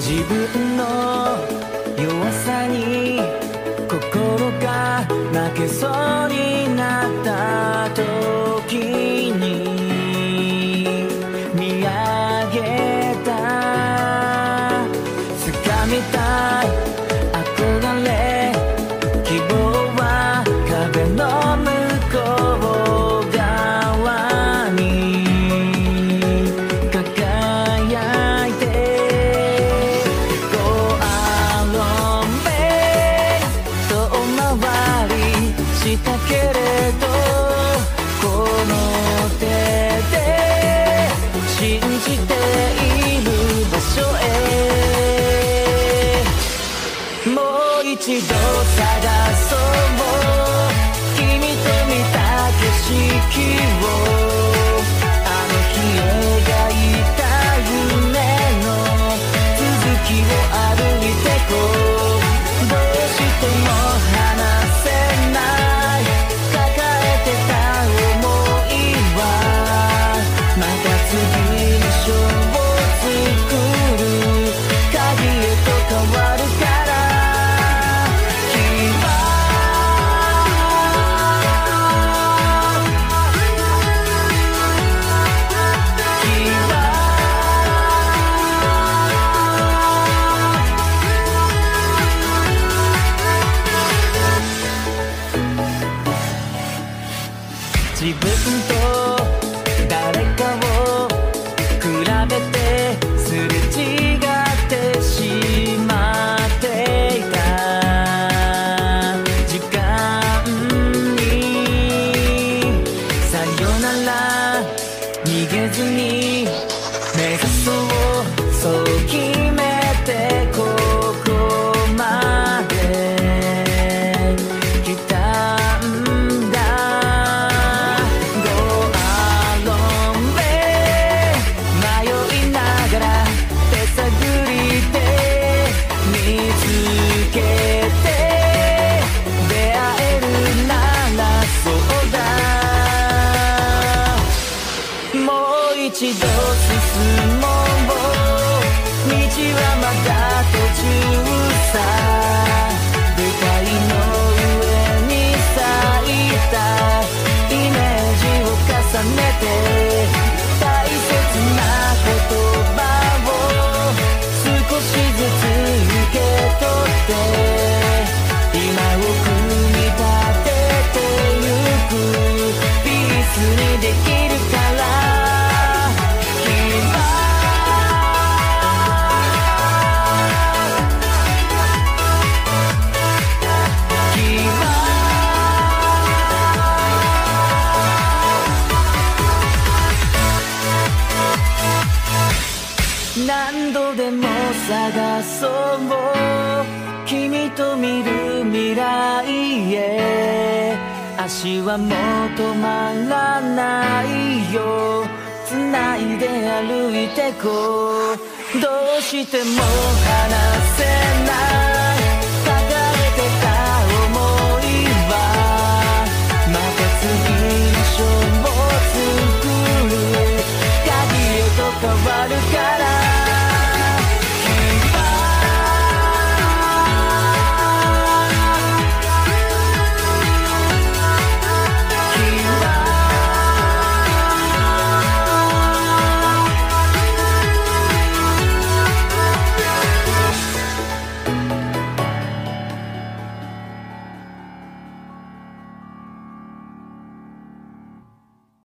自分の弱さに心が負けそうになった時に見上げた掴みたい憧れ希望は壁の向こう側に輝いて Go along babe 遠回りしたけれどこの手で信じている場所へもう一度探そう君と見た景色をあの日描いた夢の続きを歩いてこうどうしても離せない抱えてた想いはまた次の章を作る鍵へと変わるから自分と誰かを比べてすれ違ってしまっていた時間にさよなら逃げずに目指そうそう決めてここまで来たんだ一度進もう道はまだ途中さ舞台の上に咲いたイメージを重ねて大切な言葉を少しずつ受け取って今を組み立ててゆくピースにできるから何度でも探そう君と見る未来へ足はもう止まらないよ繋いで歩いてこうどうしても離せない